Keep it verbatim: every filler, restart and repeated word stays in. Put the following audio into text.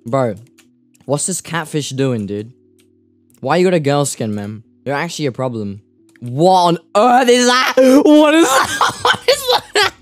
Bro, what's this catfish doing, dude? Why you got a girl skin, man? You're actually a problem. What on earth is that? What is that? What is that?